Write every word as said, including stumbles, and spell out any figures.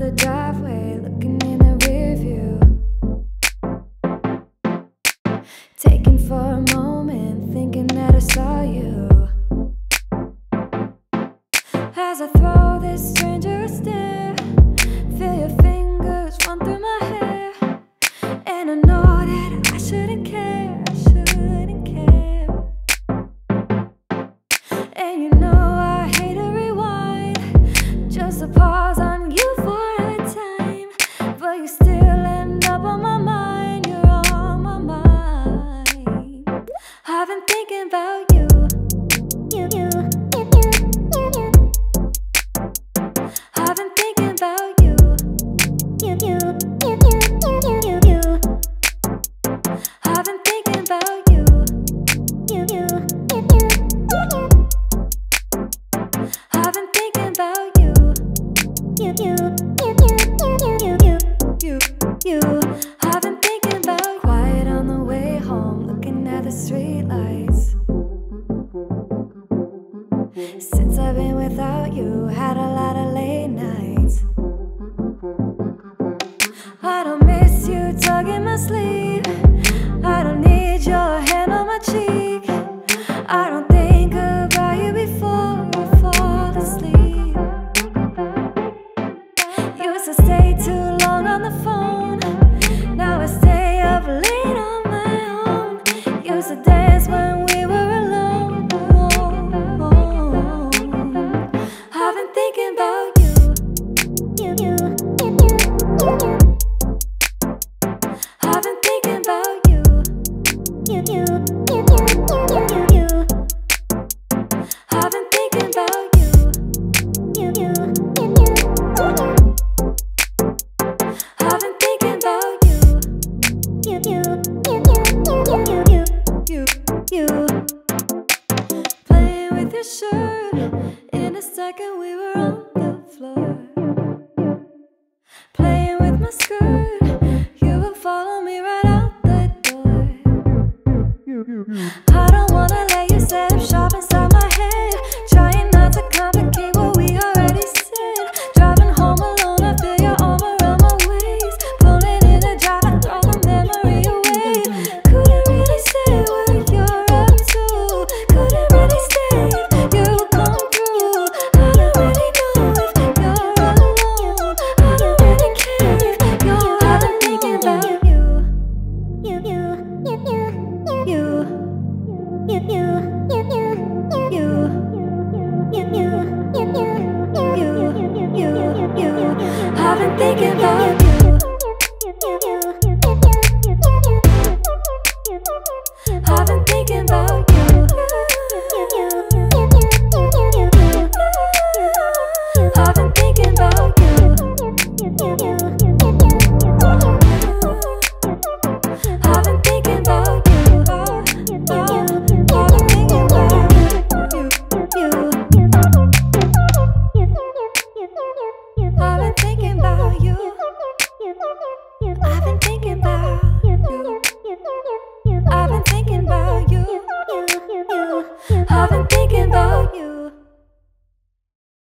the driveway, looking in the rear view, taking for a moment, thinking that I saw you. As I throw this stranger a stare, feel your fingers run through my hair, and I know that I shouldn't care, I shouldn't care. And you know I hate to rewind, just to pause on you for a time, but you still end up on my mind, you're on my mind. I've been thinking about you, you, you, you, you, you, you. I've been thinking about you, you, you, you, you, you, you, you. I've been thinking about you, you, you, you, you, you. I've been thinking about you, you, you, you, you, you, you, you, you. I've been thinking about quiet on the way home, looking at the streetlights. Since I've been without you, had a lot of late nights. I don't miss you tugging my sleeve, I don't need your hand on my cheek, I don't think about you before I fall asleep. Used to stay too long on the phone, now I stay up late on my own. Used to dance when we were alone. I've been thinking about you, you, you, you, you, you, you. I've been thinking about you, you, you, you, you, you, you, you. I've been thinking about you, you, you, you, you, you. I've been thinking about you, you, you, you, you, you, you, you, you. Playing with your shirt, in a second we were on the floor. Playing with my skirt, you would follow me right out the door. I don't wanna let you set up shop inside my head, trying not to complicate what we already said. Driving home alone, I feel your arm around my waist, pulling in the drive, I throw the memory away. Couldn't really say what you're up to, couldn't really say if you come through. I don't really know if you're alone, I don't really care if you're. I've been thinking about you, you, you, you, you, you, you, you, you, you, you, you, you, you, you, you, you, you. I've been thinking about you.